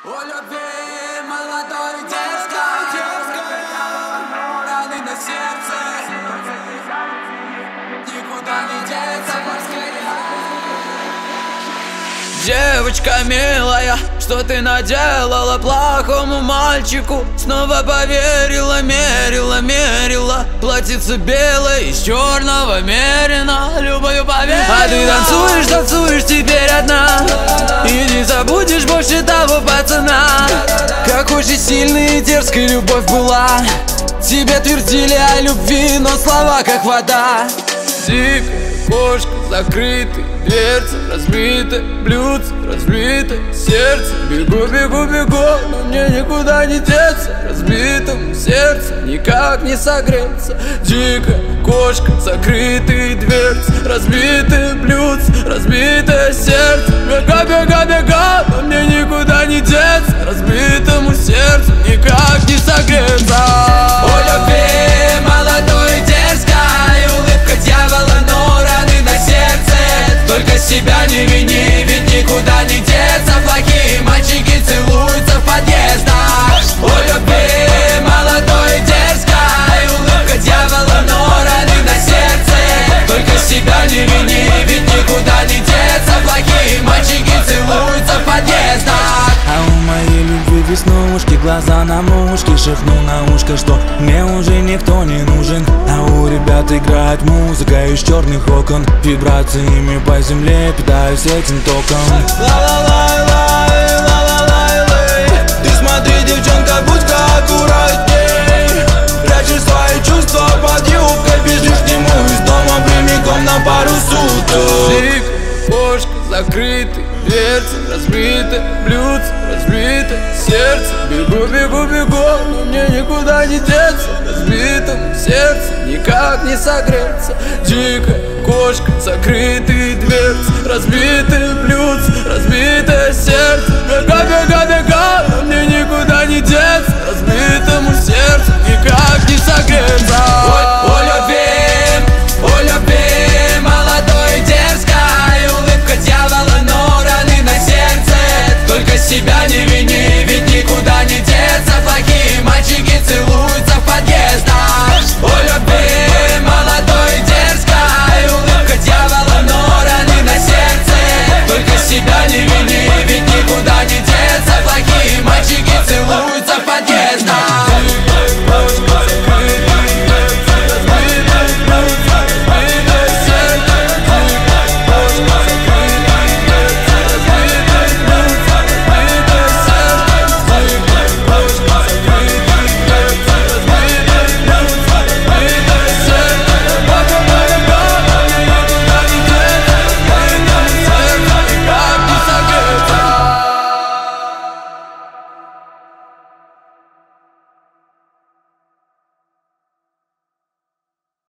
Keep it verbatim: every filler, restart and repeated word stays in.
О любви молодой дерзкой, раны на сердце, никуда не деться поскорее. Девочка милая, что ты наделала плохому мальчику? Снова поверила, мерила, мерила платьице белое из черного мерина, любовью поверила. А ты танцуешь, танцуешь теперь одна, и не забудешь больше того пацана. Какой же сильной и дерзкой любовь была, тебе твердили о любви, но слова как вода. Дикая кошка, закрытый дверцы, разбитое блюдце, разбитое сердце. Бегу, бегу, бегу, но мне никуда не деться. Разбитому сердцу никак не согреться. Дикая кошка, закрытые дверцы, разбитое блюдце, разбитое сердце. Бега, бега, бега, но мне никуда не деться. Разбитому сердцу никак не согреться. О любви молодой дерзкой, улыбка дьявола, но раны на сердце. Только себя не вини, ведь никуда не деться. Плохие мальчики целуются в подъездах. О любви молодой дерзкой, улыбка дьявола, но раны на сердце. Только себя не вини, ведь никуда не деться. Плохие мальчики целуются в подъездах. А у моей любви веснушки, глаза на мушке. Шепнул на ушко, что мне уже никто не нужен. А у ребят играет музыка из черных окон. Вибрациями по земле питаюсь этим током. Ла-ла-лай-лай, ла-ла-лай-лай. Ты смотри, девчонка, будь-ка аккуратней. Прячешь свои чувства под юбкой, бежишь к нему из дома прямиком на пару суток. Дикая кошка, закрытый дверцы, разбитое блюдце, разбитое сердце. Бегу, бегу, бегу, но мне никуда не деться. Разбитому сердцу никак не согреться. Дикая кошка, закрытые дверцы, разбитое блюдце, разбитое сердце.